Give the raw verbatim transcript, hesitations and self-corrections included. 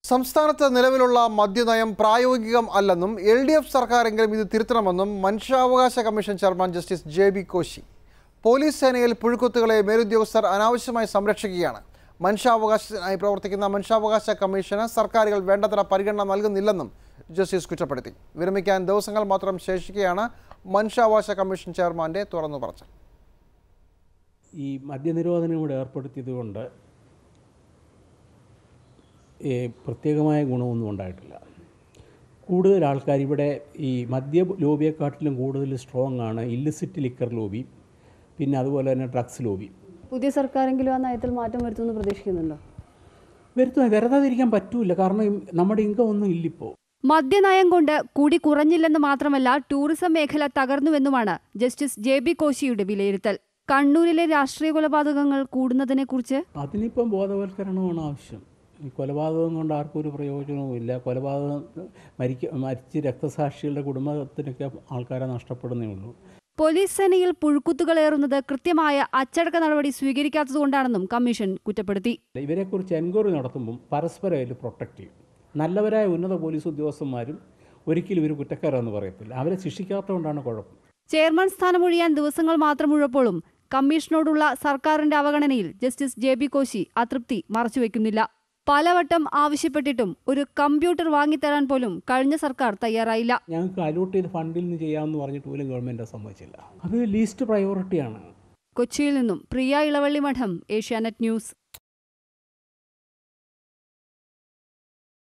സംസ്ഥാനത്ത് നിലവിലുള്ള മദ്യനയം പ്രായോഗികം അല്ലെന്നും എൽ ഡി എഫ് സർക്കാരെങ്കിലും ഇത് തിരുത്തണമെന്നും മനുഷ്യാവകാശ commission chairman justice J B Koshy. Police സേനയിൽ പുഴുക്കുത്തുകളെ മേലുദ്യോഗസ്ഥർ അനാവശ്യമായി സംരക്ഷിക്കുകയാണ്. മനുഷ്യാവകാശത്തിനായി പ്രവർത്തിക്കുന്ന മനുഷ്യാവകാശ കമ്മീഷന് സർക്കാരുകൾ വേണ്ടത്ര പരിഗണന നൽകുന്നില്ലെന്നും ജസ്റ്റിസ് കുറ്റപ്പെടുത്തി. വിരമിക്കാൻ ദിവസങ്ങൾ മാത്രം ശേഷിക്കുകയാണ് മനുഷ്യാവകാശ കമ്മീഷൻ ചെയർമാൻ്റെ തുറന്നു പറച്ചിൽ. ഈ മദ്യനിരോധനം ഇവിടെ ഏർപ്പെടുത്തിയതുകൊണ്ട് പ്രത്യേകമായ ഗുണമൊന്നും ഉണ്ടായിട്ടില്ല. കൂടുതൽ ആൾക്കാർ ഇവിടെ ഈ മദ്യ ലോബിയെക്കാട്ടിലും കൂടുതൽ സ്ട്രോങ് ആണ് ഇല്ലിസിറ്റ് ലിക്കർ ലോബി, പിന്നെ അതുപോലെ തന്നെ ഡ്രഗ്സ് ലോബി. പുതിയ സർക്കാരെങ്കിലും ആ നയത്തിൽ മാറ്റം വരുത്തുമെന്ന് പ്രതീക്ഷിക്കുന്നുണ്ടോ? വരുത്തുക വരുത്താതിരിക്കാൻ പറ്റൂല, കാരണം നമ്മുടെ ഇൻകം ഒന്നും ഇല്ലിപ്പോൾ. മദ്യനയം കൊണ്ട് കൂടി കുറഞ്ഞില്ലെന്ന് മാത്രമല്ല ടൂറിസം മേഖല തകർന്നുവെന്നുമാണ് ജസ്റ്റിസ് ജെ ബി കോശിയുടെ വിലയിരുത്തൽ. കണ്ണൂരിലെ രാഷ്ട്രീയ കൊലപാതകങ്ങൾ കൂടുന്നതിനെക്കുറിച്ച് അതിനിപ്പം ബോധവൽക്കരണമാണ് ആവശ്യം. ഈ കൊലപാതകം കൊണ്ട് ആർക്കും ഒരു പ്രയോജനവുമില്ല. കൊലപാതകം മരിക്ക മരിച്ച് രക്തസാക്ഷികളുടെ കുടുംബത്തിനൊക്കെ ആൾക്കാരെ നഷ്ടപ്പെടുന്നേ ഉള്ളൂ. പോലീസ് സേനയിൽ പുഴുക്കുത്തുകളേറുന്നത് കൃത്യമായ അച്ചടക്ക നടപടി സ്വീകരിക്കാത്തതുകൊണ്ടാണെന്നും കമ്മീഷൻ കുറ്റപ്പെടുത്തി. ഇവരെക്കുറിച്ച് എൻക്വയറി നടത്തുമ്പം പരസ്പരം അതിൽ പ്രൊട്ടക്ട് ചെയ്യും. നല്ലവരായ ഉന്നത പോലീസ് ഉദ്യോഗസ്ഥന്മാരും ഒരിക്കലും ഇവർ കുറ്റക്കാരെന്ന് പറയത്തില്ല. അവരെ ശിക്ഷിക്കാത്തതുകൊണ്ടാണ് കുഴപ്പം. ചെയർമാൻ സ്ഥാനമൊഴിയാൻ ദിവസങ്ങൾ മാത്രമുള്ളപ്പോഴും കമ്മീഷനോടുള്ള സർക്കാരിന്റെ അവഗണനയിൽ ജസ്റ്റിസ് ജെ ബി കോശി അതൃപ്തി മറച്ചുവെക്കുന്നില്ല. പലവട്ടം ആവശ്യപ്പെട്ടിട്ടും ഒരു കമ്പ്യൂട്ടർ വാങ്ങിത്തരാൻ പോലും കഴിഞ്ഞ സർക്കാർ തയ്യാറായില്ല. ഞങ്ങൾക്ക് അലോട്ട് ചെയ്ത് ഫണ്ടിൽ നിന്ന് ചെയ്യാമെന്ന് പറഞ്ഞിട്ട് പോലും ഗവൺമെന്റ് സമ്മതിച്ചില്ല. അത് ലീസ്റ്റ് പ്രയോറിറ്റിയാണ്. കൊച്ചിയിൽ നിന്നും പ്രിയ ഇളവള്ളി മഠം, ഏഷ്യാനെറ്റ് ന്യൂസ്.